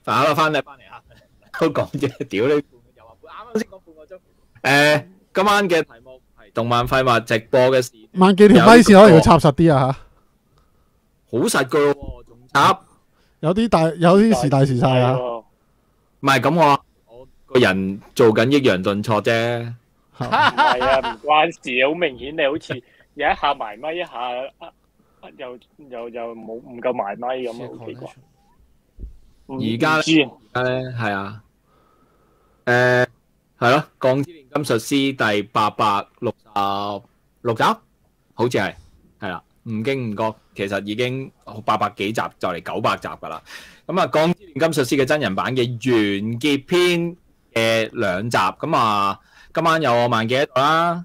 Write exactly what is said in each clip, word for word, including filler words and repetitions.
翻啦，翻嚟翻嚟啊！都講啫，屌你，又話啱啱先講半個鐘。誒，今晚嘅題目係動漫廢物直播嘅時， 萬幾條咪線可能要插實啲啊好實噶咯，仲插嚇，有啲大有啲時大時細啊。 唔係咁我我個人做緊抑揚頓挫啫。 唔係啊，唔關事，好明顯你好似有一下埋咪，一下啊啊又又又冇唔夠埋咪咁啊，好奇怪。 而家咧，而家咧係啊，誒係咯，《鋼之煉金術師》第八百六十六集，好似係係啦，唔經唔覺，其實已經八百幾集就嚟九百集噶啦。咁啊，《鋼之煉金術師》嘅真人版嘅完結篇嘅兩集，咁啊，今晚有我萬幾喺度啦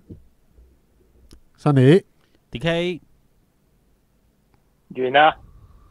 ，Sunny、D K 完啦。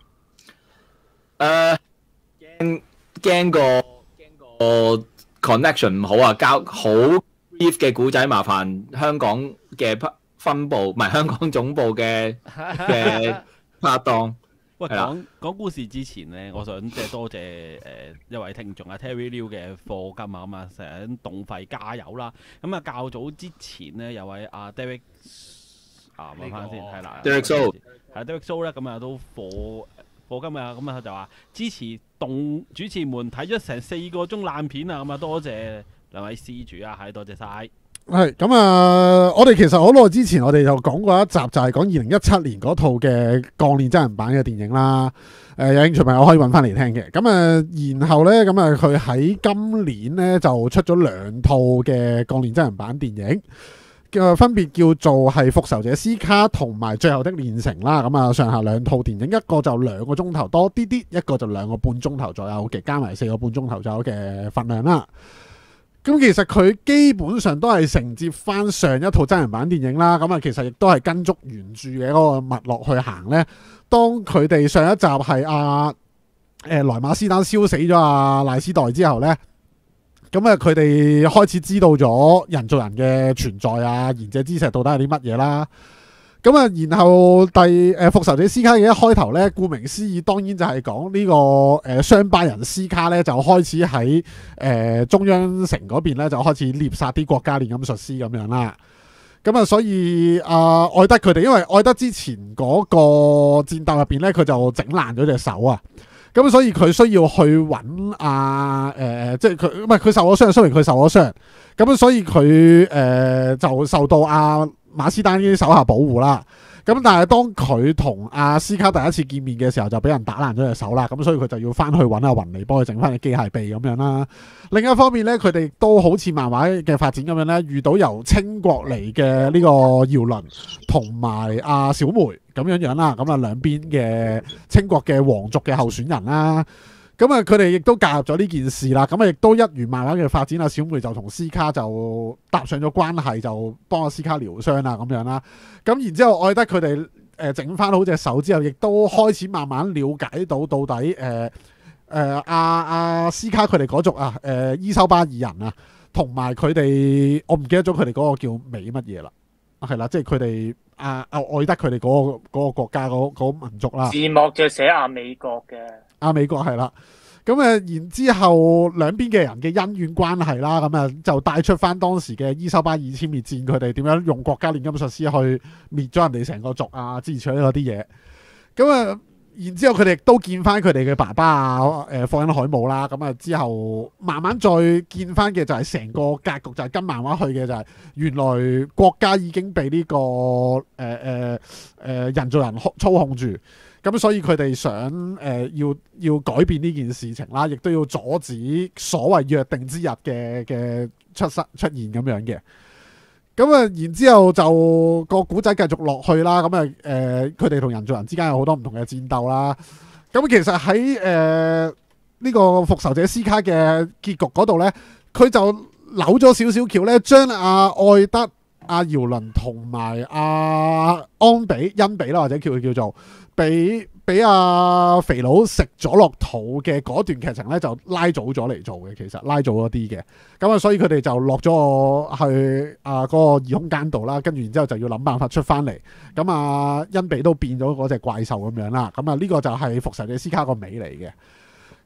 誒。驚驚個驚個 connection 唔好啊，交好 brief 嘅古仔，麻煩香港嘅分部唔係香港總部嘅嘅拍檔。 喂，講講故事之前咧，我想即係多謝誒、呃、一位聽眾啊 Terry Liu 嘅課金啊，咁啊成日動費加油啦。咁啊較早之前咧有位阿、啊、Derek 啊問翻先係啦 ，Derek So 係 Derek So 咧，咁啊都課。課金啊，咁啊就話支持動主持們睇咗成四個鐘爛片啊，咁啊多謝兩位施主啊，係多謝晒。 係咁啊！我哋其實好耐之前，我哋就講過一集，就係講二零一七年嗰套嘅鋼煉真人版嘅電影啦。誒、呃，有興趣朋友可以揾翻嚟聽嘅。咁啊，然後呢，咁啊，佢喺今年呢就出咗兩套嘅鋼煉真人版電影。嘅分別叫做係復仇者斯卡同埋最後的煉成啦，咁啊上下兩套電影，一個就兩個鐘頭多啲啲，一個就兩個半鐘頭左右嘅，加埋四個半鐘頭左右嘅份量啦。咁其實佢基本上都係承接翻上一套真人版電影啦，咁啊其實亦都係跟足原著嘅嗰個脈絡去行呢。當佢哋上一集係阿誒萊馬斯丹燒死咗阿賴斯代之後呢。咁啊，佢哋開始知道咗人造人嘅存在啊，賢者之石到底係啲乜嘢啦？咁啊，然後第誒復仇者斯卡嘅一開頭咧，顧名思義，當然就係講呢個誒雙巴人斯卡咧，就開始喺誒、呃、中央城嗰邊咧，就開始獵殺啲國家煉金術師咁樣啦。咁啊，所以啊，愛德佢哋，因為愛德之前嗰個戰鬥入邊咧，佢就整爛咗隻手啊。咁所以佢需要去揾啊誒，即係佢唔係佢受咗傷，雖然佢受咗傷，咁所以佢誒、呃、就受到阿、啊、馬斯丹呢啲手下保護啦。咁但係當佢同阿斯卡第一次見面嘅時候，就俾人打爛咗隻手啦。咁所以佢就要翻去揾阿雲尼幫佢整翻隻機械臂咁樣啦。另一方面咧，佢哋都好似漫畫嘅發展咁樣咧，遇到由清國嚟嘅呢個姚倫同埋阿小梅咁樣樣啦。咁啊兩邊嘅清國嘅皇族嘅候選人啦。咁啊，佢哋亦都介入咗呢件事啦。咁啊，亦都一如漫畫嘅發展，阿小梅就同斯卡就搭上咗關係，就幫阿斯卡療傷啊咁樣啦。咁然之後，愛德佢哋誒整翻好隻手之後，亦都開始慢慢了解到到底誒誒阿阿斯卡佢哋嗰族啊，誒、呃、伊修巴爾人啊，同埋佢哋，我唔記得咗佢哋嗰個叫美乜嘢啦，係啦，即係佢哋阿阿愛德佢哋嗰個嗰個國家嗰嗰民族啦。 字幕就寫亞美國嘅。 啊，美國係啦，咁誒，然之後兩邊嘅人嘅恩怨關係啦，咁啊就帶出翻當時嘅伊修巴爾殲滅戰，佢哋點樣用國家煉金術師去滅咗人哋成個族啊，支持嗰啲嘢。咁啊，然之後佢哋亦都見翻佢哋嘅爸爸啊，誒霍恩海姆啦。咁啊之後慢慢再見翻嘅就係成個格局就係跟漫畫去嘅就係原來國家已經被呢、這個誒誒誒人造人操控住。咁所以佢哋想誒、呃、要要改變呢件事情啦，亦都要阻止所謂約定之日嘅嘅出生出現咁樣嘅。咁啊，然之後就個古仔繼續落去啦。咁啊誒，佢哋同人造人之間有好多唔同嘅戰鬥啦。咁其實喺誒呢個復仇者斯卡嘅結局嗰度咧，佢就扭咗少少橋咧，將阿愛德、阿姚倫同埋阿安比、恩比啦，或者叫佢叫做。俾俾阿肥佬食咗落肚嘅嗰段劇情咧，就拉早咗嚟做嘅，其實拉早咗啲嘅。咁啊，所以佢哋就落咗去啊嗰、嗰個異空間度啦，跟住然之後就要諗辦法出翻嚟。咁啊，恩比都變咗嗰隻怪獸咁樣啦。咁啊，呢個就係復仇者斯卡個尾嚟嘅。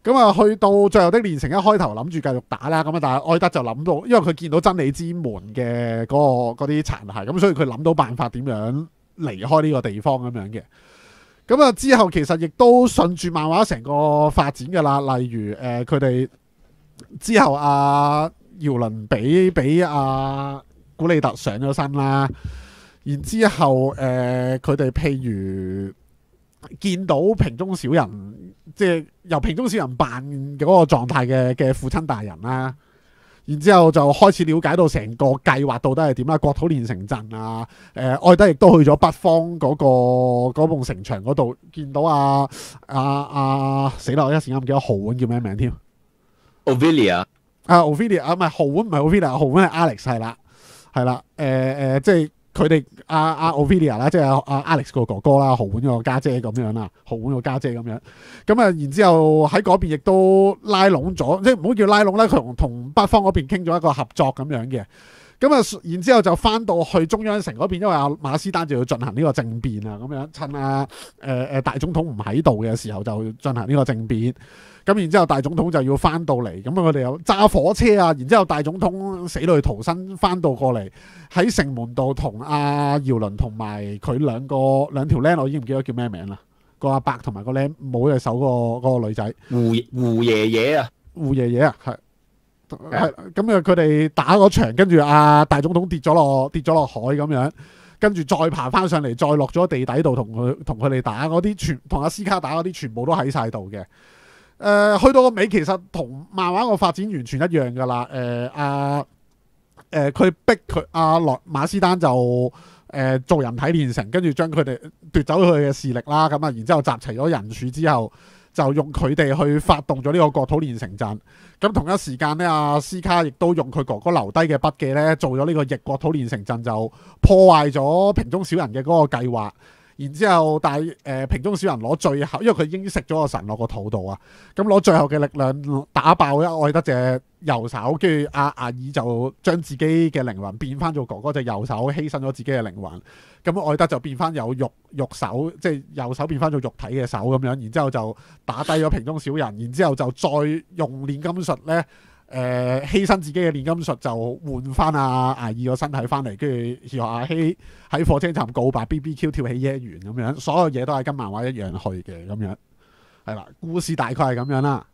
咁啊，去到最後的煉成一開頭諗住繼續打啦，咁啊，但係愛德就諗到，因為佢見到真理之門嘅嗰、個嗰啲殘骸，咁所以佢諗到辦法點樣離開呢個地方咁樣嘅。咁啊，之後其實亦都順住漫畫成個發展噶啦，例如誒佢哋之後阿姚倫俾俾阿古利特上咗身啦，然之後誒佢哋譬如見到瓶中小人，即係由瓶中小人扮嗰個狀態嘅嘅父親大人啦。然之後就開始了解到成個計劃到底係點啦，國土煉成陣啊，誒、呃、愛德亦都去咗北方嗰、那個嗰棟城牆嗰度，見到啊啊啊死啦！我一時間唔記得豪腕叫咩名添 Ophelia 啊 Ophelia 啊，唔係豪腕，唔係 Ophelia，豪腕係 Alex 係啦，係啦，誒、呃、誒即係佢哋阿阿 Ophelia 啦，即係阿 Alex 個哥哥啦，豪腕個家姐咁樣啦，豪腕個家姐咁樣，咁啊，然之後喺嗰邊亦都拉攏咗，即係唔好叫拉攏啦，佢同同北方嗰邊傾咗一個合作咁樣嘅，咁啊，然之後就翻到去中央城嗰邊，因為阿馬斯丹就要進行呢個政變啊，咁樣趁阿誒誒大總統唔喺度嘅時候就進行呢個政變。咁然之後大總統就要翻到嚟，咁啊佢哋又揸火車啊，然之後大總統死裏逃生翻到過嚟，喺城門度同阿姚倫同埋佢兩個兩條僆，我已經唔記得叫咩名啦，個阿伯同埋個僆冇隻手個嗰個女仔胡胡爺爺啊， 胡爺爺啊，係係咁啊佢哋打嗰場，跟住阿大總統跌咗落跌咗落海咁樣，跟住再爬翻上嚟，再落咗地底度同佢同佢哋打嗰啲全同阿斯卡打嗰啲全部都喺晒度嘅。誒、呃、去到個尾，其實同漫畫個發展完全一樣噶啦。誒阿誒佢逼佢阿羅馬斯丹就誒、呃、做人體煉成，跟住將佢哋奪走佢嘅視力啦。咁啊，然之後集齊咗人數之後，就用佢哋去發動咗呢個國土煉成陣。咁同一時間咧，阿斯卡亦都用佢哥哥留低嘅筆記咧，做咗呢個逆國土煉成陣，就破壞咗瓶中小人嘅嗰個計劃。然之後，但係誒瓶中小人攞最後，因為佢已經食咗個神落個肚度啊，咁攞最後嘅力量打爆咗愛德隻右手，跟住阿阿爾就將自己嘅靈魂變翻做哥哥隻右手，犧牲咗自己嘅靈魂。咁愛德就變翻有肉肉手，即係右手變翻做肉體嘅手咁樣。然之後就打低咗瓶中小人，然之後就再用煉金術咧。誒、呃、犧牲自己嘅煉金術就換翻阿阿爾個身體翻嚟，跟住學阿希喺火車站告白 B B Q 跳起耶園咁樣，所有嘢都係跟漫畫一樣去嘅咁樣，係啦，故事大概係咁樣啦。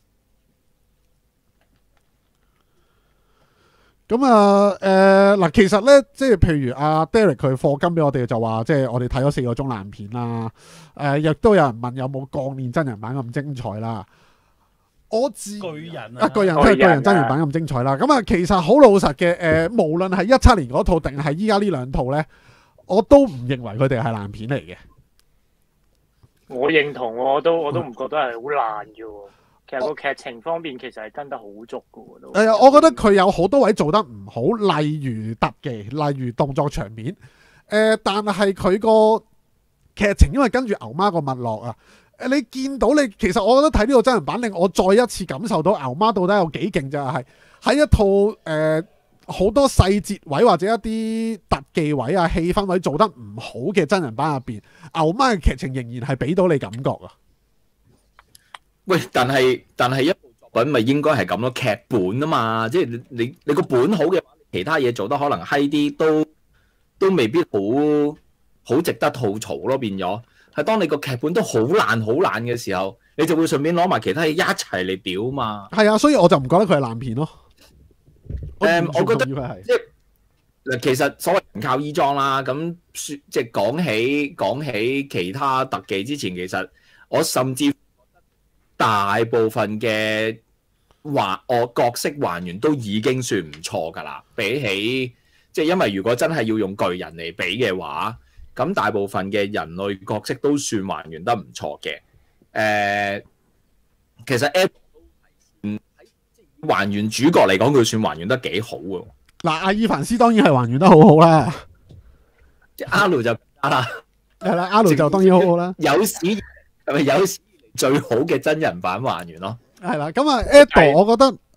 咁啊誒嗱，其實咧即係譬如阿 Derek 佢課金俾我哋就話，即係我哋睇咗四個鐘爛片啦。誒、呃、亦都有人問有冇鋼煉真人版咁精彩啦。我自巨人啊，巨人即係巨人真人版咁精彩啦。咁啊，其實好老實嘅，誒、呃，無論係一七年嗰套定係依家呢兩套咧，我都唔認為佢哋係爛片嚟嘅。 我認同，我都我都唔覺得係好爛嘅。其實個劇情方面其實係跟得好足嘅。都誒、呃，我覺得佢有好多位做得唔好，例如特技，例如動作場面。誒、呃，但係佢個劇情因為跟住牛媽個脈絡啊。你見到你其實我覺得睇呢個真人版令我再一次感受到牛媽到底有幾勁，就係喺一套誒好、呃、多細節位或者一啲特技位啊、氣氛位做得唔好嘅真人版入邊，牛媽嘅劇情仍然係俾到你感覺啊！ 喂，但係但係一部作品咪應該係咁咯，劇本啊嘛，即係你你你個本好嘅話，其他嘢做得可能閪啲都都未必好好值得吐槽咯，變咗。係當你個劇本都好爛好爛嘅時候，你就會順便攞埋其他嘢一齊嚟表嘛。係啊， 所以我就唔覺得佢係爛片咯。 誒、嗯，我覺得即係嗱，其實所謂人靠衣裝啦，咁即係講起講起其他特技之前，其實我甚至大部分嘅還我角色還原都已經算唔錯㗎啦。比起即係因為如果真係要用巨人嚟比嘅話。咁大部分嘅人類角色都算還原得唔錯嘅，誒、呃，其實 App 嗯喺還原主角嚟講，佢算還原得幾好喎。 嗱，阿爾凡斯當然係還原得好好啦， 即係阿盧就啊， 係啦，阿盧就當然好好啦， 有史係咪有史最好嘅真人版還原咯？ 係啦，咁啊 Ado 我覺得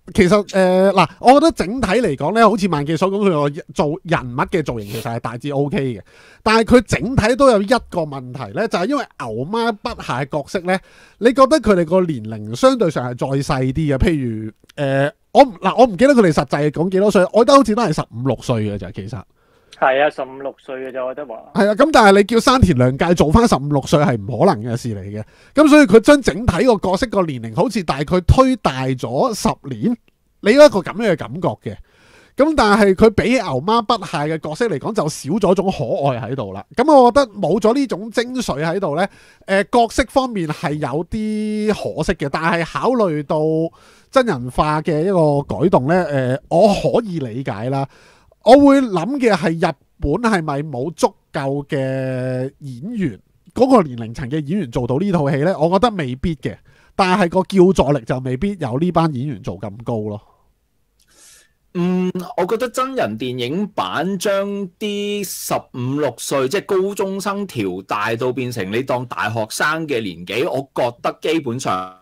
其實誒嗱、呃，我覺得整體嚟講咧，好似萬記所講，佢個做人物嘅造型其實係大致 O K 嘅，但係佢整體都有一個問題咧，就係、是、因為牛媽筆下嘅角色咧，你覺得佢哋個年齡相對上係再細啲嘅，譬如誒、呃，我嗱我唔記得佢哋實際講幾多歲，我覺得好似都係十五六歲嘅咋，其實係啊，十五六歲嘅咋，我覺得話係啊，咁但係你叫山田涼介做翻十五六歲係唔可能嘅事嚟嘅，咁所以佢將整體個角色個年齡好似大概推大咗十年，你有一個咁樣嘅感覺嘅。咁但係佢比起牛媽筆下嘅角色嚟講，就少咗種可愛喺度啦。咁我覺得冇咗呢種精髓喺度呢，誒、呃、角色方面係有啲可惜嘅。但係考慮到真人化嘅一個改動呢，誒、呃、我可以理解啦。我會諗嘅係日本係咪冇足夠嘅演員嗰、那個年齡層嘅演員做到呢套戲呢？我覺得未必嘅，但係個叫座力就未必有呢班演員做咁高咯。 嗯，我覺得真人電影版將啲十五六歲即係高中生調大到變成你當大學生嘅年紀，我覺得基本上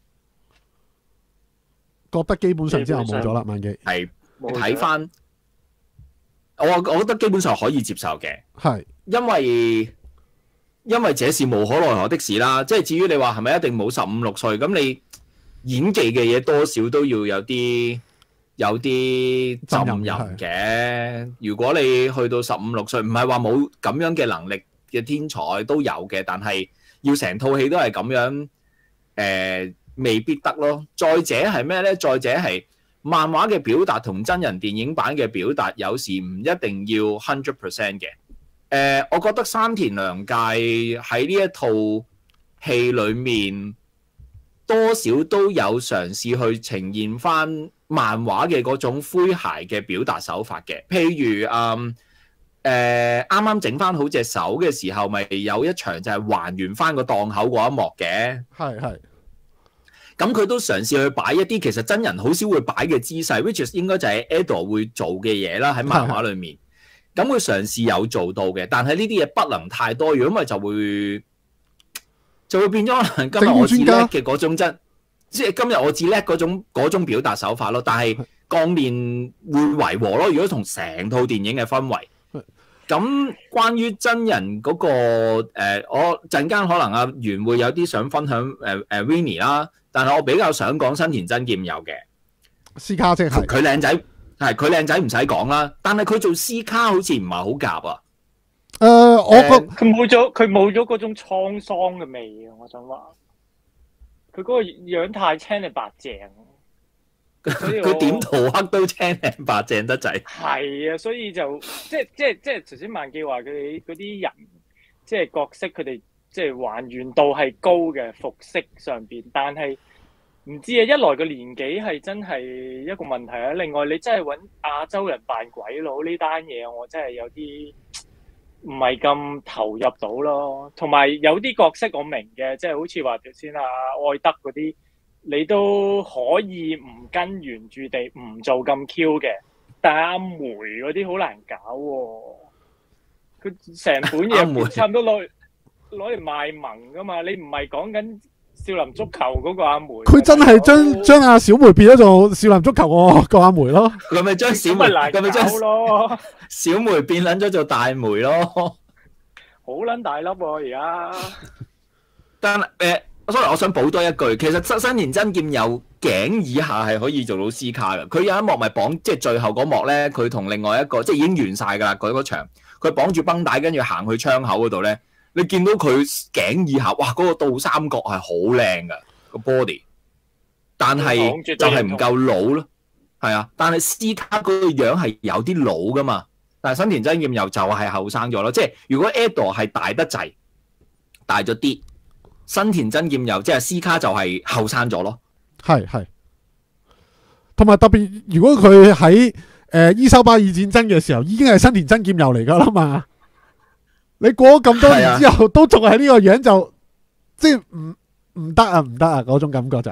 覺得基本上之後冇咗啦，萬記係睇翻。我我覺得基本上可以接受嘅，係因為因為這是無可奈何的事啦。即係至於你話係咪一定冇十五六歲，咁你演技嘅嘢多少都要有啲有啲浸淫嘅。如果你去到十五六歲，唔係話冇咁樣嘅能力嘅天才都有嘅，但係要成套戲都係咁樣，誒、呃、未必得咯。再者係咩呢？再者係。漫畫嘅表達同真人電影版嘅表達有時唔一定要 hundred percent 嘅。誒、呃，我覺得山田涼介喺呢一套戲裏面多少都有嘗試去呈現翻漫畫嘅嗰種詼諧嘅表達手法嘅。譬如嗯誒啱啱整翻好隻手嘅時候，咪有一場就係還原翻個檔口嗰一幕嘅。係係。咁佢都嘗試去擺一啲其實真人好少會擺嘅姿勢 ，which is 應該就係 Edo 會做嘅嘢啦，喺漫畫裏面。咁佢嘗試有做到嘅，但係呢啲嘢不能太多，如果唔係就會就會變咗可能今日我至叻嘅嗰種真，即係今日我至叻嗰種嗰種表達手法咯。但係鋼鍊會違和咯，如果同成套電影嘅氛圍。咁關於真人嗰、那個、呃、我陣間可能阿源會有啲想分享誒誒 Winnie 啦。但係我比較想講新田真劍佑嘅斯卡，即係佢靚仔，係佢靚仔唔使講啦。但係佢做斯卡好似唔係好夾啊。誒、呃，我覺佢冇咗佢冇咗嗰種滄桑嘅味啊！我想話佢嗰個樣太青靚白淨， 佢點塗黑都青靚白淨得滯。 係啊，所以就即係即係即係頭先萬記話佢哋嗰啲人，即係角色佢哋。即係還原度係高嘅服飾上邊，但係唔知啊，一來個年紀係真係一個問題啊。另外你真係揾亞洲人扮鬼佬呢單嘢，我真係有啲唔係咁投入到咯。同埋有啲角色我明嘅，即係好似話頭先啊愛德嗰啲，你都可以唔跟原著地唔做咁 Q 嘅，但係阿梅嗰啲好難搞喎，佢成本嘢差唔多攞攞嚟賣萌噶嘛？你唔係講緊少林足球嗰個阿梅，佢真係將將阿小梅變咗做少林足球個個阿梅咯。 佢咪將小梅，佢咪將小梅變捻咗做大梅咯。 好捻大粒喎而家。 但係誒，sorry，我想補多一句，其實新新田真劍佑頸以下係可以做到斯卡嘅。佢有一幕咪綁，即係最後嗰幕咧，佢同另外一個即係已經完晒噶啦，佢嗰場，佢綁住繃帶，跟住行去窗口嗰度咧。你見到佢頸以下，哇！嗰、那個倒三角係好靚噶個 body， 但係就係唔夠老咯，係啊！但係斯卡嗰個樣係有啲老噶嘛，但係新田真劍佑就係後生咗咯。即係如果 Edo 係大得滯，大咗啲，新田真劍佑即係斯卡就係後生咗咯。係係，同埋特別，如果佢喺誒伊修巴爾戰爭嘅時候，已經係新田真劍佑嚟噶啦嘛。你過咗咁多年之後，都仲係呢個樣，就即係唔唔得啊，唔得啊，嗰種感覺就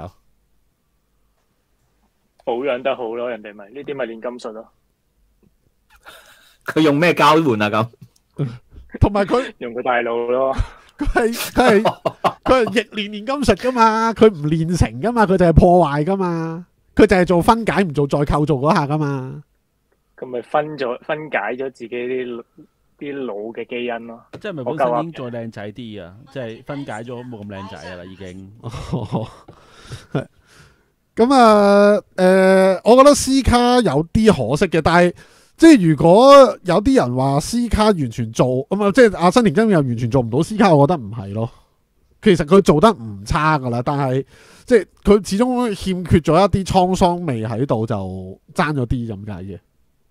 保養得好咯，人哋咪呢啲咪煉金術咯。 佢用咩交換啊？咁同埋佢用佢大腦咯。 佢係佢係佢係逆練煉金術噶嘛，佢唔練成噶嘛，佢就係破壞噶嘛。 佢就係做分解唔做再構造嗰下噶嘛。 咁咪分咗分解咗自己啲啲腦嘅基因咯。 即係咪本身已經再靚仔啲啊？即係分解咗冇咁靚仔啊啦，已經。 咁啊，誒、呃，我覺得 C 卡有啲可惜嘅，但係即係如果有啲人話 C 卡完全做咁啊，即係阿新田真又完全做唔到 C 卡，我覺得唔係咯。其實佢做得唔差噶啦，但係即係佢始終欠缺咗一啲滄桑味喺度，就爭咗啲咁解嘅。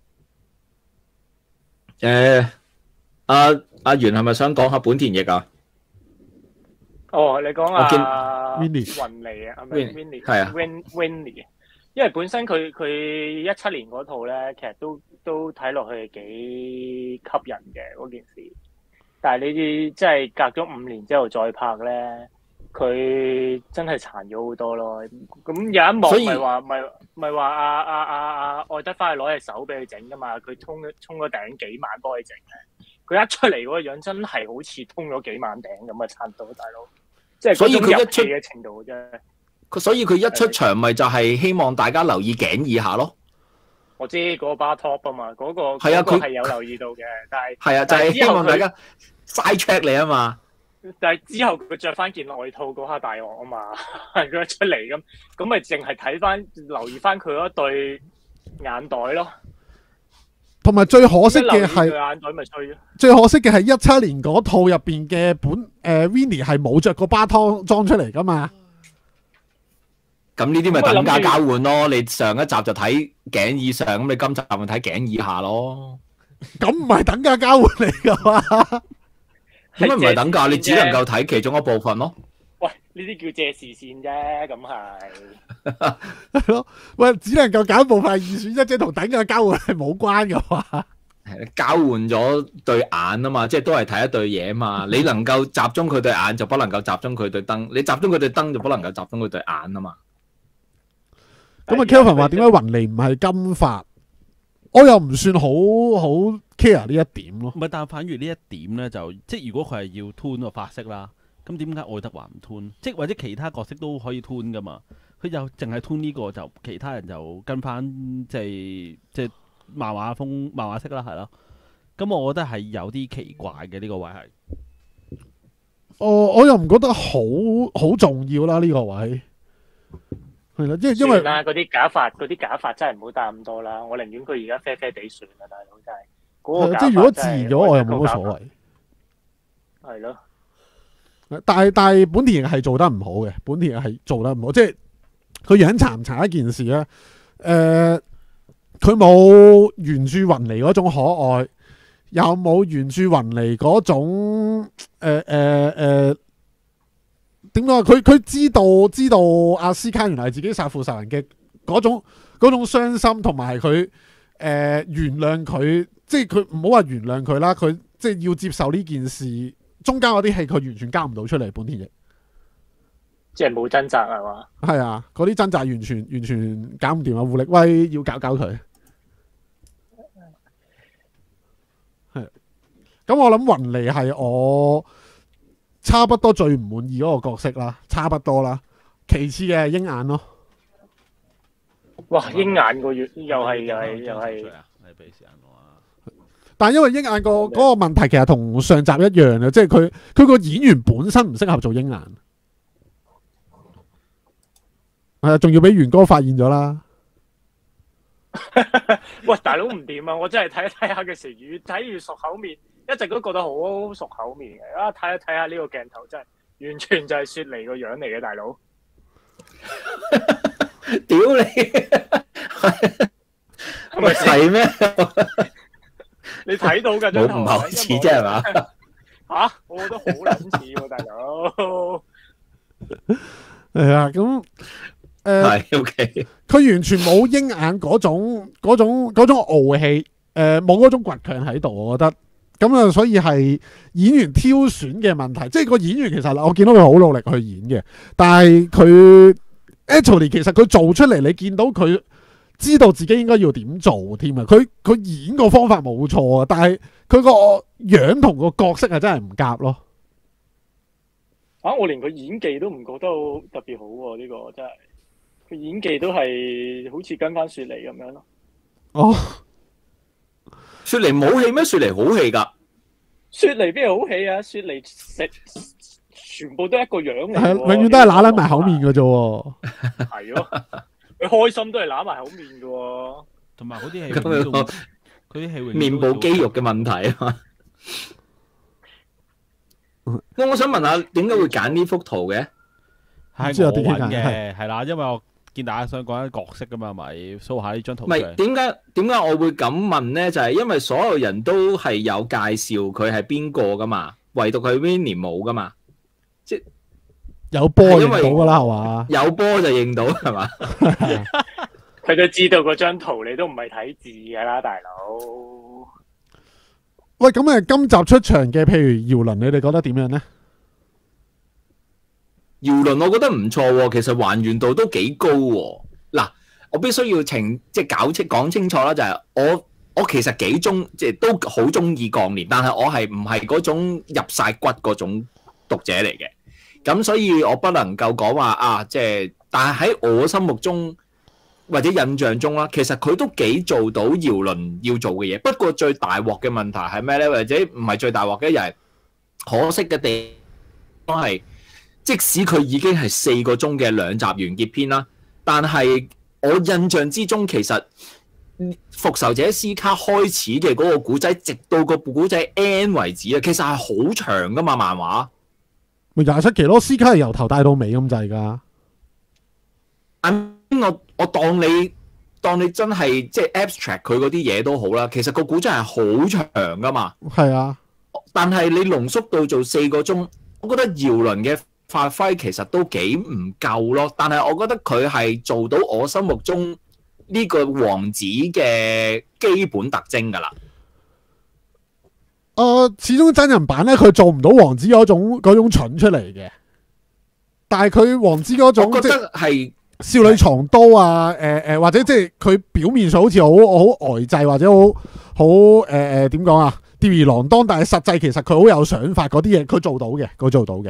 誒，阿阿源係咪想講下本田翼啊？ 哦，你講啊 Winnie 雲尼啊，係咪 Winnie？ 係啊 Win Winnie，因為本身佢佢一七年嗰套咧，其實都都睇落去幾吸引嘅嗰件事。但係你啲即係隔咗五年之後再拍咧，佢真係殘咗好多咯。咁有一幕咪話咪咪話阿阿阿阿愛德翻去攞隻手俾佢整噶嘛，佢通衝咗頂幾萬幫佢整嘅。佢一出嚟嗰個樣真係好似通咗幾萬頂咁啊！撐到大佬，即係所以佢一出嘅程度啫。 佢所以佢一出場咪就係希望大家留意頸以下咯。 我知嗰個 bar top 啊嘛，嗰、嗰個係啊，佢係有留意到嘅，但係係啊，就係、是、希望大家 side check 你啊嘛。 但係之後佢着翻件外套嗰下大鑊啊嘛，佢一出嚟咁，咁咪淨係睇翻留意翻佢嗰對眼袋咯。 同埋最可惜嘅係， 眼袋咪吹咯。 最可惜嘅係一七年嗰套入邊嘅本誒、呃、Winnie 係冇着個巴湯裝出嚟噶嘛。 咁呢啲咪等價交換咯。你上一集就睇頸以上，咁你今集咪睇頸以下咯。 咁唔係等價交換嚟噶嘛？ 點解唔係等價？你只能夠睇其中一部分咯。 喂，呢啲叫借視線啫，咁係係咯。喂，只能夠揀部分二選一，即係同等價交換係冇關嘅話， 交換咗對眼啊嘛，即係都係睇一對嘢啊嘛。你能夠集中佢對眼，就不能夠集中佢對燈；你集中佢對燈，就不能夠集中佢對眼啊嘛。 咁啊 Kelvin 話點解雲尼唔係金髮？我又唔算好好 care 呢一點咯。 唔係，但反而呢一點咧，就即係如果佢係要 tune 個髮色啦，咁點解愛德華唔 tune？即係或者其他角色都可以 tune 噶嘛？佢就淨係 tune 呢個，就其他人就跟翻即係即係漫畫風漫畫色啦，係咯。咁我覺得係有啲奇怪嘅呢、呢個位係。 我我又唔覺得好好重要啦呢、呢個位。係啦，即係因為啦，嗰啲假髮，嗰啲假髮真係唔好戴咁多啦。我寧願佢而家啡啡地算啦，大佬真係。嗰個、 即係如果自然咗，我又冇乜所謂。 係咯。 但係但係本田係做得唔好嘅，本田係做得唔好，即係佢樣殘唔殘一件事咧。誒、呃，佢冇原著雲尼嗰種可愛，又冇原著雲尼嗰種誒誒誒。呃呃點講？佢佢知道知道阿斯卡原來係自己殺父殺人嘅嗰種嗰種傷心，同埋佢誒原諒佢，即係佢唔好話原諒佢啦，佢即係要接受呢件事。中間嗰啲戲佢完全交唔到出嚟，本田翼即係冇掙扎係嘛？ 係啊，嗰啲掙扎完全完全搞唔掂啊！胡力威要搞搞佢。係咁，我諗雲尼係我差不多最唔滿意嗰個角色啦，差不多啦。其次嘅鷹眼咯。 哇！鷹眼個月又係又係又係， 你俾時間我啊！ 但係因為鷹眼個嗰個問題其實同上集一樣嘅，即係佢佢個演員本身唔適合做鷹眼。係啊，仲要俾元哥發現咗啦。 喂，大佬唔掂啊！我真係睇一睇下嘅時，越睇越熟口面。一直都覺得好熟口面嘅，啊睇一睇下呢個鏡頭真係完全就係雪梨個樣嚟嘅，大佬。 屌你，係咪係咩？ 你睇到㗎， 冇唔係好似啫係嘛？ 嚇，我覺得好撚似喎，大佬。 係啊，咁誒係 OK。 佢完全冇鷹眼嗰種嗰種嗰種傲氣，誒冇嗰種倔強喺度，我覺得。咁啊，所以係演員挑選嘅問題，即係個演員其實我見到佢好努力去演嘅，但係佢 actually 其實佢做出嚟，你見到佢知道自己應該要點做添啊！佢佢演個方法冇錯啊，但係佢個樣同個角色係真係唔夾咯。 啊！我連佢演技都唔覺得特別好喎，呢個真係。 佢演技都係好似跟翻雪梨咁樣咯。 哦， 雪梨冇戲咩？雪梨好戲㗎。 雪梨邊係好戲啊？雪梨食全部都一個樣嚟喎， 係永遠都係揦撚埋口面嘅啫喎。 係咯，佢開心都係揦埋口面嘅喎。 同埋嗰啲戲咁樣永遠都，佢啲戲永遠都面部肌肉嘅問題啊嘛。咁我想問下，點解會揀呢幅圖嘅？ 係知有啲我揾嘅嘅，係啦，因為我見大家想講啲角色噶嘛，咪 show 下呢張圖唔係出嚟。 點解點解我會咁問咧？就係、因為所有人都係有介紹佢係邊個噶嘛，唯獨佢 Winnie 冇噶嘛，即係有波認係因為到㗎啦，係嘛？ 有波就認到係嘛？ 佢都知道嗰張圖你都唔係睇字㗎啦，大佬。 喂，咁誒，今集出場嘅，譬如姚倫，你哋覺得點樣咧？ 姚倫我覺得唔錯喎，其實還原度都幾高喎。嗱，我必須要澄即係搞清講清楚啦，就係、我我其實幾中即係都好中意鋼鍊，但係我係唔係嗰種入晒骨嗰種讀者嚟嘅。咁所以我不能夠講話啊，即係，但係喺我心目中或者印象中啦，其實佢都幾做到姚倫要做嘅嘢。不過最大鑊嘅問題係咩咧？或者唔係最大鑊嘅，又係可惜嘅地方係。即使佢已經係四個鐘嘅兩集完結篇啦，但係我印象之中，其實復仇者斯卡開始嘅嗰個古仔，直到個古仔 end 為止啊，其實係好長噶嘛，漫畫。 咪廿七期咯，斯卡係由頭帶到尾咁滯㗎。 我我當你當你真係即係 abstract 佢嗰啲嘢都好啦，其實個古仔係好長噶嘛。 係啊， 但係你濃縮到做四個鐘，我覺得姚倫嘅發揮其實都幾唔夠咯，但係我覺得佢係做到我心目中呢個王子嘅基本特徵㗎啦。 誒、呃，始終真人版咧，佢做唔到王子嗰種嗰種蠢出嚟嘅，但係佢王子嗰種我覺得係少女藏刀啊，誒、呃、誒，或者即係佢表面上好似好好呆滯，或者好好誒誒點講啊，吊兒郎當，但係實際其實佢好有想法嗰啲嘢，佢做到嘅，佢做到嘅。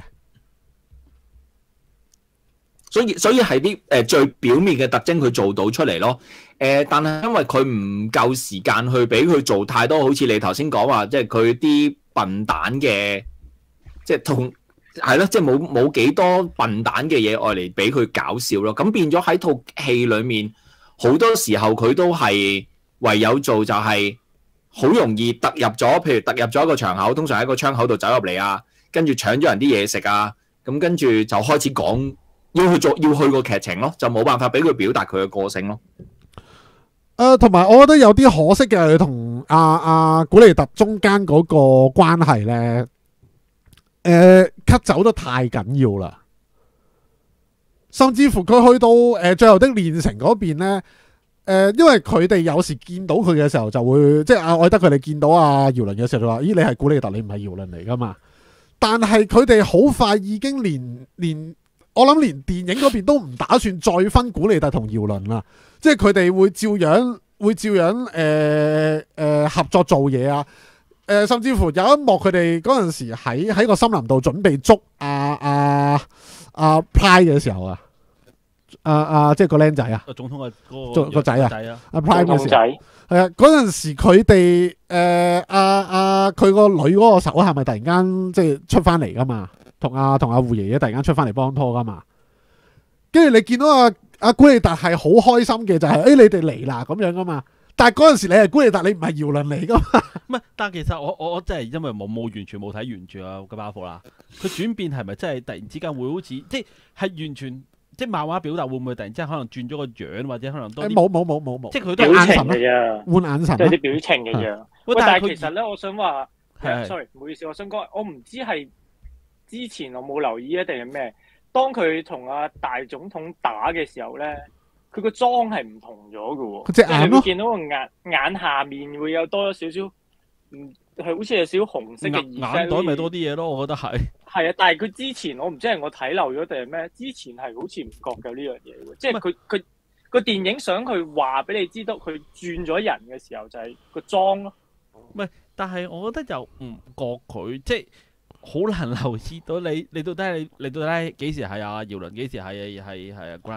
所以所以係啲誒最表面嘅特徵佢做到出嚟咯。誒、呃，但係因為佢唔夠時間去俾佢做太多，好似你頭先講話，即係佢啲笨蛋嘅，即係同係咯，即係冇冇幾多笨蛋嘅嘢愛嚟俾佢搞笑咯。咁變咗喺套戲裡面，好多時候佢都係唯有做就係好容易突入咗，譬如突入咗一個場口，通常喺個窗口度走入嚟啊，跟住搶咗人啲嘢食啊，咁跟住就開始講。要去做，要去個劇情咯，就冇辦法俾佢表達佢嘅個性咯。 誒、呃，同埋我覺得有啲可惜嘅，佢同阿阿古利特中間嗰個關係咧，誒、呃、cut 走得太緊要啦。甚至乎佢去到誒、呃、最後的煉成嗰邊咧，誒、呃，因為佢哋有時見到佢嘅時候就會，即係阿愛德佢哋見到阿姚倫嘅時候就話：咦，你係古利特，你唔係姚倫嚟噶嘛？但係佢哋好快已經連連。我諗連電影嗰邊都唔打算再分古利特同姚倫啦，即係佢哋會照樣會照樣誒誒、呃呃、合作做嘢啊！誒、呃，甚至乎有一幕佢哋嗰陣時喺喺個森林度準備捉阿阿阿 Pride 嘅時候啊，阿、啊、阿、啊、即係個僆仔啊， 總統嘅嗰個個仔啊，阿 Pride 嘅時候仔係啊，嗰陣時佢哋誒阿阿佢個女嗰個手係咪突然間即係出翻嚟噶嘛？同阿同阿胡爺爺突然間出翻嚟幫拖噶嘛，跟住你見到阿、啊、阿、啊、古利特係好開心嘅，就係、是、誒、哎、你哋嚟啦咁樣噶嘛。但係嗰陣時你係古利特，你唔係姚倫嚟噶嘛。 唔係，但係其實我我我真係因為冇冇完全冇睇原著啊個包袱啦，佢轉變係咪真係突然之間會好似即係係完全即係漫畫表達會唔會突然之間可能轉咗個樣，或者可能多啲冇冇冇冇冇， 即係佢都表情眼神嘅啫， 換眼神即係啲表情嘅樣。喂， 但係佢但係其實咧，我想話係 ，sorry，唔好意思，我想講，我唔知係。之前我冇留意啊，定係咩？當佢同阿大總統打嘅時候咧，佢個妝係唔同咗嘅喎。 隻眼咯， 會見到個眼眼下面會有多咗少少，嗯，係好似有少少紅色嘅眼眼袋咪多啲嘢咯，我覺得係。 係啊，但係佢之前我唔知係我睇漏咗定係咩？之前係好似唔覺有呢樣嘢喎，即係佢佢個電影想佢話俾你知道佢轉咗人嘅時候就係個妝咯。 唔係，但係我覺得又唔覺佢即係。好難留意到你，你到底係你到底幾時係啊？姚倫幾時係係係啊？古蘭德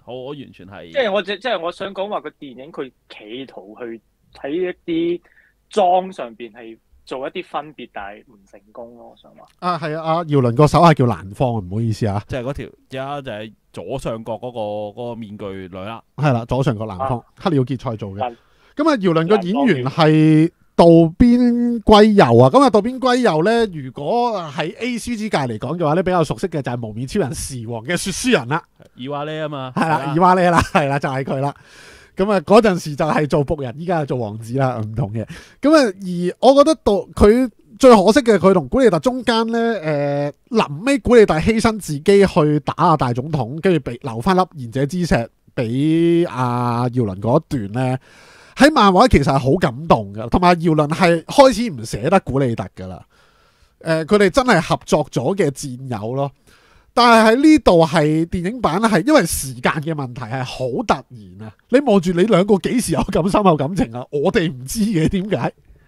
我我完全係即係我即即係我想講話個電影佢企圖去喺一啲裝上邊係做一啲分別，但係唔成功咯。我想話啊，係啊，阿姚倫個手係叫蘭芳，唔好意思啊， 即係嗰條而家就係左上角嗰、個嗰、個面具女啦， 係啦，左上角蘭芳， 啊克里奧傑賽做嘅。 蘭咁啊，姚倫個演員係渡邊圭佑啊。咁啊，渡邊圭佑咧，如果喺 A C G 界嚟講嘅話咧，比較熟悉嘅就係無面超人時王嘅說書人啦， 伊娃呢啊嘛， 係啦，伊娃呢啦，係啦，就係佢啦。咁啊，嗰陣時就係做僕人，依家係做王子啦，唔同嘅。咁啊，而我覺得到佢最可惜嘅，佢同古利特中間咧，誒、呃，臨尾古利特犧牲自己去打阿大總統，跟住俾留翻粒賢者之石俾阿姚倫嗰一段咧，喺漫畫其實係好感動嘅，同埋姚倫係開始唔捨得古利特噶啦。誒、呃，佢哋真係合作咗嘅戰友咯。但係喺呢度係電影版係因為時間嘅問題係好突然啊！你望住你兩個幾時有咁深厚感情啊？我哋唔知嘅，點解？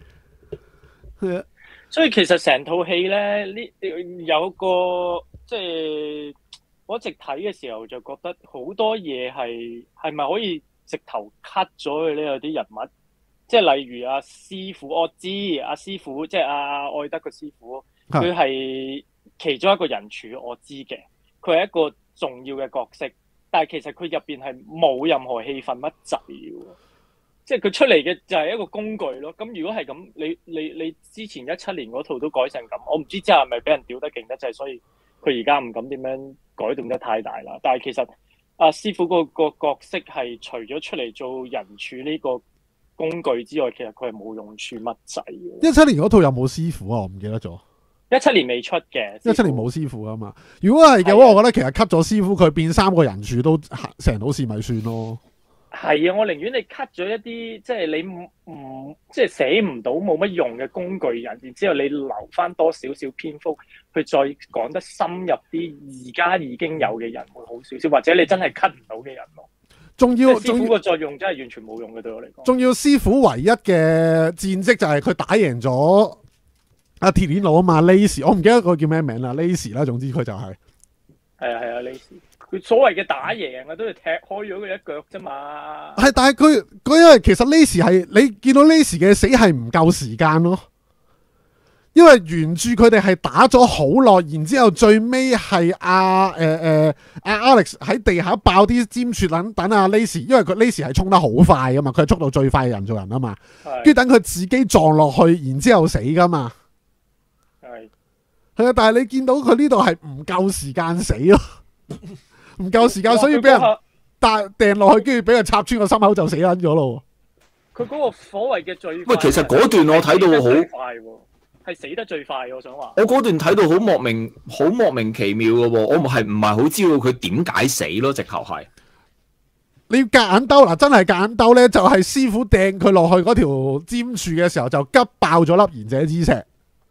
所以其實成套戲咧，呢有個即係我一直睇嘅時候就覺得好多嘢係係咪可以直頭 cut 咗佢呢？有啲人物，即係例如阿、啊、師傅，我知阿、啊、師傅即係阿愛德個師傅，佢係其中一個人柱，我知嘅，佢係一個重要嘅角色，但係其實佢入邊係冇任何戲份乜滯嘅，即係佢出嚟嘅就係一個工具咯。咁如果係咁，你你你之前一七年嗰套都改成咁，我唔知之後係咪俾人屌得勁得滯，所以佢而家唔敢點樣改動得太大啦。但係其實阿、啊、師傅個個角色係除咗出嚟做人柱呢個工具之外，其實佢係冇用處乜滯嘅。 一七年嗰套有冇師傅啊？我唔記得咗。 一七年未出嘅， 一七年冇師傅啊嘛。如果係嘅話，我覺得其實 cut 咗師傅，佢變三個人柱都成到事咪算咯。 係啊，我寧願你 cut 咗一啲即係你唔、嗯、即係寫唔到冇乜用嘅工具人，然之後你留翻多少少篇幅去再講得深入啲，而家已經有嘅人會好少少，或者你真係 cut 唔到嘅人咯。 仲要師傅個作用真係完全冇用嘅，對我嚟講。 仲要師傅唯一嘅戰績就係佢打贏咗阿鐵鏈佬啊嘛 ，Lace， 我唔記得個叫咩名啦 ，Lace 啦，總之佢就係係啊係啊 Lace，佢所謂嘅打贏啊，都係踢開咗佢一腳啫嘛。 係，但係佢佢因為其實 Lace 係你見到 Lace 嘅死係唔夠時間咯，因為原著佢哋係打咗好耐，然之後最尾係阿誒誒阿 Alex 喺地下爆啲尖柱等等阿 Lace， 因為佢 Lace 係衝得好快噶嘛，佢係速度最快嘅人做人啊嘛，跟住等佢自己撞落去，然之後死噶嘛。 係係啊，但係你見到佢呢度係唔夠時間死咯，唔夠時間，所以俾人帶掟落去，跟住俾人插穿個心口就死撚咗咯。 佢嗰個所謂嘅最喂，其實嗰段我睇到好快，係死得最快。我想話， 我嗰段睇到好莫名，好莫名其妙嘅喎，我唔係唔係好知道佢點解死咯，直頭係。 你要夾硬兜嗱，真係夾硬兜咧，就係師傅掟佢落去嗰條尖柱嘅時候，就急爆咗粒賢者之石。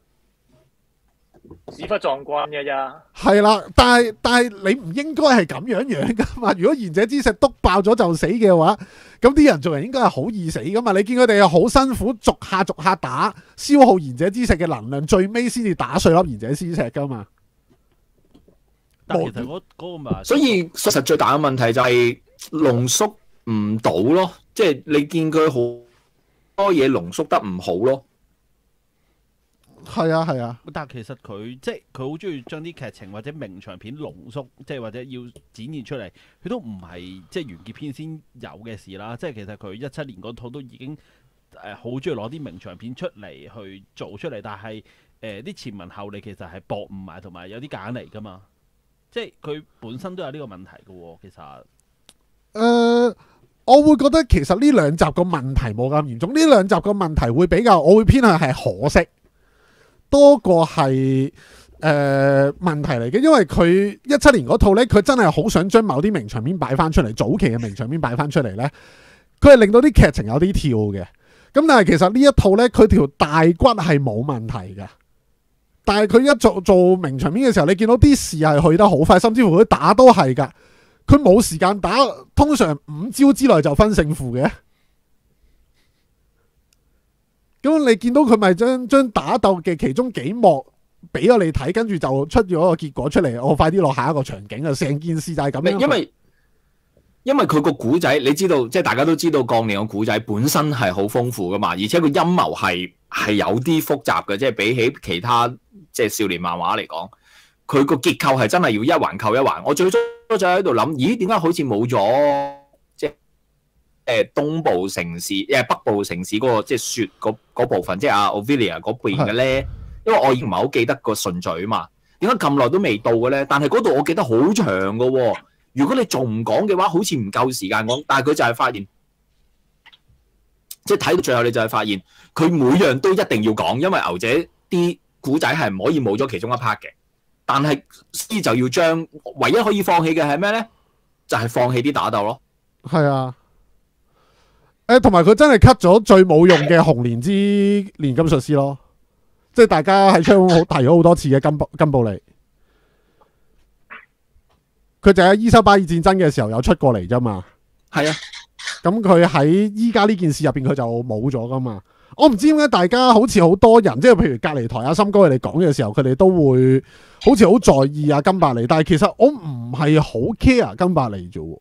屎忽撞棍嘅咋？ 係啦，但係但係你唔應該係咁樣樣噶嘛？如果賢者之石篤爆咗就死嘅話，咁啲人做人應該係好易死噶嘛？你見佢哋又好辛苦，逐下逐下打，消耗賢者之石嘅能量，最尾先至打碎粒賢者之石噶嘛？ 但其實嗰嗰個咪， 所以實實最大嘅問題就係濃縮唔到咯，即係你見佢好多嘢濃縮得唔好咯。 係啊係啊， 但係其實佢即係佢好中意將啲劇情或者名場片濃縮，即係或者要展現出嚟，佢都唔係即係完結篇先有嘅事啦。即係其實佢一七年嗰套都已經誒好中意攞啲名場片出嚟去做出嚟，但係誒啲前文後理其實係駁唔埋，同埋有啲夾硬嚟噶嘛。即係佢本身都有呢個問題嘅喎，其實。誒、 呃，我會覺得其實呢兩集個問題冇咁嚴重，呢兩集個問題會比較，我會偏向係可惜。多過係誒、呃、問題嚟嘅，因為佢一七年嗰套呢，佢真係好想將某啲名場面擺翻出嚟，早期嘅名場面擺翻出嚟呢，佢係令到啲劇情有啲跳嘅。咁但係其實呢一套呢，佢條大骨係冇問題嘅。但係佢一做做名場面嘅時候，你見到啲事係去得好快，甚至乎佢打都係噶，佢冇時間打，通常五招之內就分勝負嘅。咁你見到佢咪將將打鬥嘅其中幾幕俾咗你睇，跟住就出咗個結果出嚟，我快啲落下一個場景啊！成件事就係咁樣。 因為因為佢個古仔，你知道，即係大家都知道，鋼煉個古仔本身係好豐富噶嘛，而且個陰謀係係有啲複雜嘅，即係比起其他即係少年漫畫嚟講，佢個結構係真係要一環扣一環。我最初就喺度諗，咦，點解好似冇咗即係誒東部城市誒北部城市嗰、嗰個即係雪嗰部分，即係阿 Ophelia 嗰邊嘅咧？因為我已經唔係好記得個順序啊嘛。點解咁耐都未到嘅咧？但係嗰度我記得好長嘅喎。如果你仲唔講嘅話，好似唔夠時間講。但係佢就係發現，即係睇到最後，你就係發現佢每樣都一定要講，因為牛姐啲古仔係唔可以冇咗其中一 part 嘅。但係師就要將唯一可以放棄嘅係咩咧？就係、是、放棄啲打鬥咯。 係啊，誒同埋佢真係 cut 咗最冇用嘅紅蓮之煉金術師咯，即係大家喺窗好提咗好多次嘅金金布利。佢就喺伊修巴爾戰爭嘅時候有出過嚟啫嘛， 係啊， 咁佢喺依家呢件事入邊佢就冇咗噶嘛。我唔知點解大家好似好多人，即係譬如隔離台阿森哥佢哋講嘅時候，佢哋都會好似好在意阿金伯利，但係其實我唔係好 care 金伯利啫。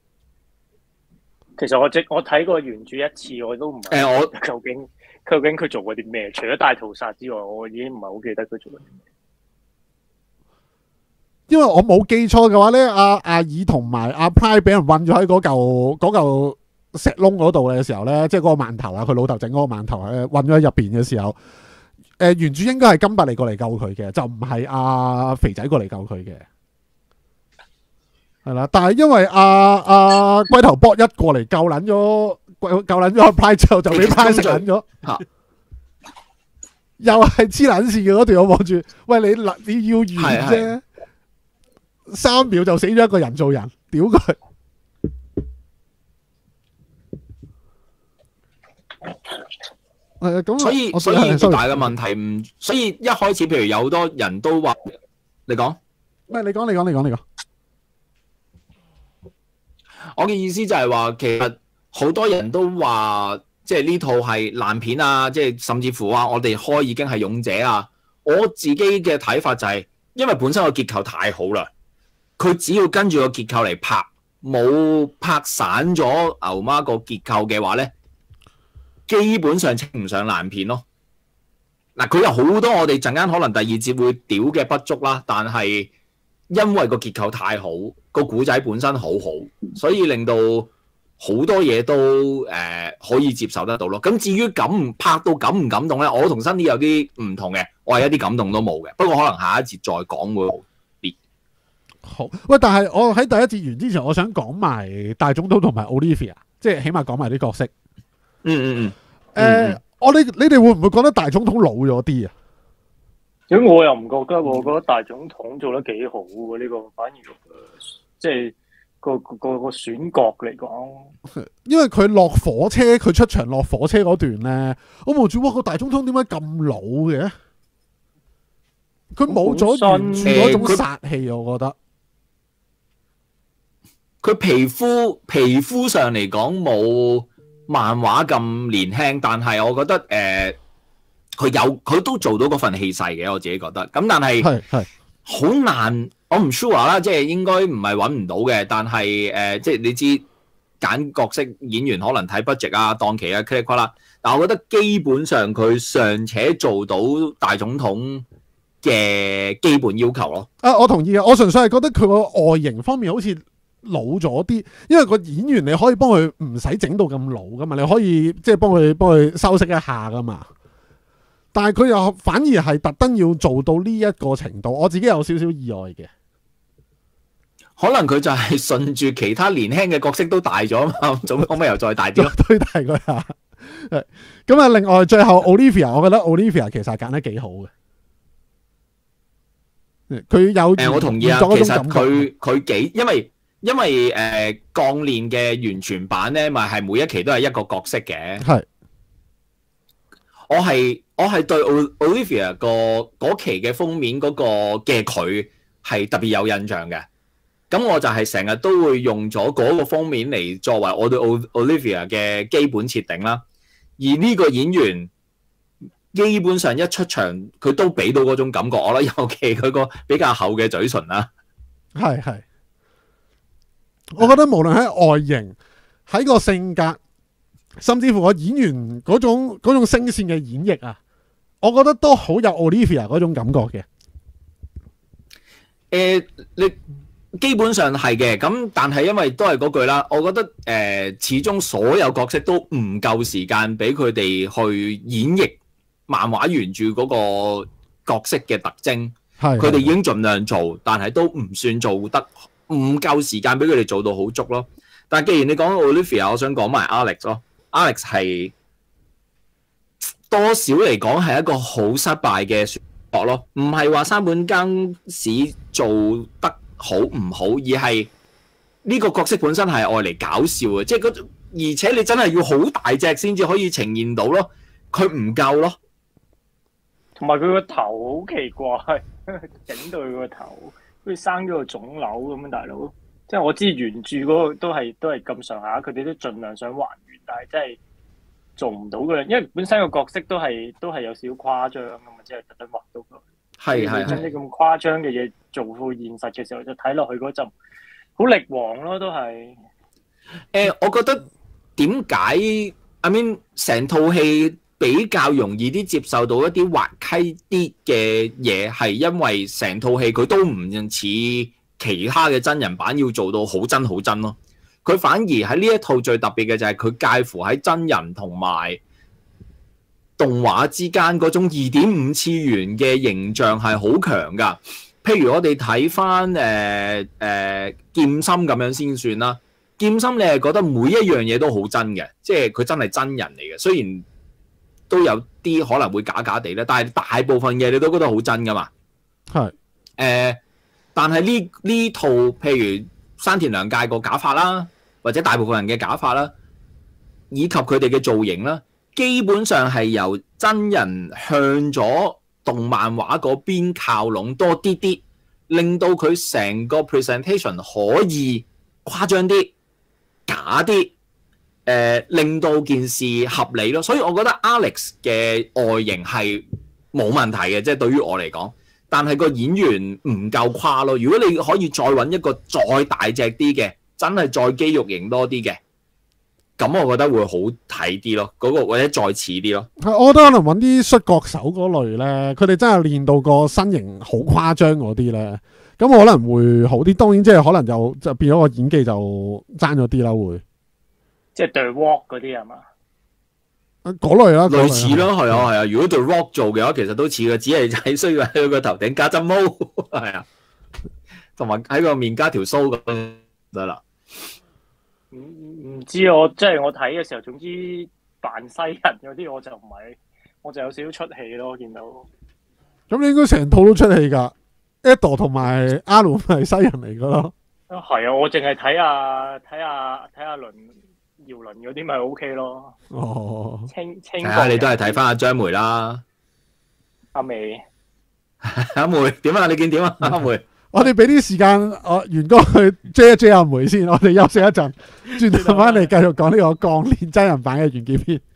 其實我即我睇過原著一次，我都唔係誒我究竟究竟佢做過啲咩？除咗大屠殺之外，我已經唔係好記得佢做過啲咩。 因為我冇記錯嘅話咧，阿阿爾同埋阿 Pride 俾人韞咗喺嗰嚿嗰嚿石窿嗰度嘅時候咧，即係嗰個饅頭啊，佢老豆整嗰個饅頭咧，韞咗喺入邊嘅時候，誒、呃、原主應該係金伯利過嚟救佢嘅，就唔係阿肥仔過嚟救佢嘅，係啦。但係因為阿阿龜頭波一過嚟救撚咗，救救撚咗阿 Pride 之後就俾 Pride 食撚咗，又係黐撚線嘅嗰段，我望住，喂，你你要完啫。三秒就死咗一個人做人，屌佢！誒咁， 所以我所以最大嘅問題唔，所以一開始譬如有好多人都話，你講， 唔係你講，你講，你講，你講。 我嘅意思就係話，其實好多人都話，即係呢套係爛片啊，即係甚至乎話我哋開已經係勇者啊。我自己嘅睇法就係，因為本身個結構太好啦。佢只要跟住個結構嚟拍，冇拍散咗牛媽個結構嘅話咧，基本上稱唔上爛片咯。嗱，佢有好多我哋陣間可能第二節會屌嘅不足啦，但係因為個結構太好，個古仔本身好好，所以令到好多嘢都誒、呃、可以接受得到咯。咁至於感唔拍到感唔感動咧，我同新啲有啲唔同嘅，我係一啲感動都冇嘅。不過可能下一節再講會好。 好喂，但係我喺第一節完之前，我想講埋大總統同埋 Olivia， 即係起碼講埋啲角色。 嗯嗯嗯。誒、呃，我你你哋會唔會覺得大總統老咗啲啊？ 咁我又唔覺得喎，我覺得大總統做得幾好喎。呢、這個反而即係個個個個選角嚟講， 因為佢落火車，佢出場落火車嗰段咧，我望住哇，個大總統點解咁老嘅？佢冇咗原著嗰種殺氣，我覺得。 佢皮膚皮膚上嚟講冇漫畫咁年輕，但係我覺得誒，佢、呃、有佢都做到嗰份氣勢嘅，我自己覺得。咁但係係係好難，我唔 sure 啦，即係應該唔係揾唔到嘅。但係誒、呃，即係你知揀角色演員可能睇 budget 啊、檔期啊、click 啦。但係我覺得基本上佢尚且做到大總統嘅基本要求咯。 啊，我同意啊，我純粹係覺得佢個外形方面好似老咗啲，因為個演員你可以幫佢唔使整到咁老噶嘛，你可以即係幫佢幫佢修飾一下噶嘛。但係佢又反而係特登要做到呢一個程度，我自己有少少意外嘅。 可能佢就係順住其他年輕嘅角色都大咗啊嘛，總可唔可以又再大啲咯？ 推大佢下。咁啊，另外最後 Olivia， 我覺得 Olivia 其實係揀得幾好嘅。佢有誒、 呃，我同意啊。其實佢佢幾，因為因為誒、呃、鋼煉嘅完全版咧，咪係每一期都係一個角色嘅。係，我係我係對 Olivia 個嗰期嘅封面嗰個嘅佢係特別有印象嘅。咁我就係成日都會用咗嗰個封面嚟作為我對 Olivia 嘅基本設定啦。而呢個演員基本上一出場，佢都俾到嗰種感覺我啦，尤其佢個比較厚嘅嘴唇啦。 係係。 我覺得無論喺外形、喺個性格，甚至乎個演員嗰種嗰種聲線嘅演繹啊，我覺得都好有 Olivia 嗰種感覺嘅。 誒、呃，你基本上係嘅，咁但係因為都係嗰句啦，我覺得誒、呃，始終所有角色都唔夠時間俾佢哋去演繹漫畫原著嗰個角色嘅特徵，係佢哋已經盡量做，但係都唔算做得唔夠時間俾佢哋做到好足咯。但係既然你講 Olivia， 我想講埋 Alex 咯 ，Alex 係多少嚟講係一個好失敗嘅選角咯，唔係話山本耕史做得好唔好，而係呢個角色本身係愛嚟搞笑嘅，即係嗰，而且你真係要好大隻先至可以呈現到咯，佢唔夠咯。 同埋佢個頭好奇怪，整到佢個頭好似生咗個腫瘤咁樣，大佬。即係我知原著嗰個都係都係咁上下，佢哋都盡量想還原，但係真係做唔到嘅，因為本身個角色都係都係有少少誇張咁啊，即係特登畫到佢。係係將啲咁誇張嘅嘢做到現實嘅時候，就睇落去嗰陣好力王咯，都係。誒、 呃，我覺得點解I mean 成套戲比較容易啲接受到一啲滑稽啲嘅嘢，係因為成套戲佢都唔似其他嘅真人版要做到好真好真咯。佢反而喺呢一套最特別嘅就係佢介乎喺真人同埋動畫之間嗰種二點五次元嘅形象係好強噶。譬如我哋睇翻誒誒劍心咁樣先算啦。劍心你係覺得每一樣嘢都好真嘅，即係佢真係真人嚟嘅。雖然都有啲可能會假假地咧，但係大部分嘢你都覺得好真噶嘛。係誒、呃，但係呢呢套譬如山田涼介個假髮啦，或者大部分人嘅假髮啦，以及佢哋嘅造型啦，基本上係由真人向咗動漫畫嗰邊靠攏多啲啲，令到佢成個 presentation 可以誇張啲、假啲，誒、呃、令到件事合理咯。所以我覺得 Alex 嘅外形係冇問題嘅，即係對於我嚟講。但係個演員唔夠誇咯。如果你可以再揾一個再大隻啲嘅，真係再肌肉型多啲嘅，咁我覺得會好睇啲咯。嗰、嗰個或者再似啲咯。 我覺得可能揾啲摔角手嗰類咧，佢哋真係練到個身形好誇張嗰啲咧，咁可能會好啲。當然即係可能就就變咗個演技就爭咗啲啦，會。 即係 The Rock 嗰啲係嘛？ 嗰類啦， 類似咯，係啊係啊。如果 The Rock 做嘅話，其實都似嘅，只係喺需要喺個頭頂加針毛，係啊，同埋喺個面加條鬚咁得啦。 唔唔知我即係我睇嘅時候，總之扮西人嗰啲我就唔係，我就有少少出戲咯。見到咁你應該成套都出戲㗎。Edo 同埋阿倫係西人嚟㗎咯。 係啊，我淨係睇下睇下睇下倫。姚倫嗰啲咪 O K 咯。哦，清清。係啊， 你都係睇翻阿張梅啦。 阿梅， 阿梅點啊？你見點啊？阿梅， 我哋俾啲時間我元哥去追一追阿梅先，我哋休息一陣，轉頭翻嚟繼續講呢個鋼鍊真人版嘅完結篇。